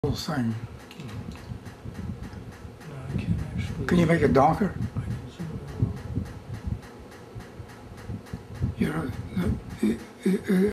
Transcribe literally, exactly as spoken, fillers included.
whole thing. No, I can't actually. Can you make it darker? I can zoom in. You know, it, it, it,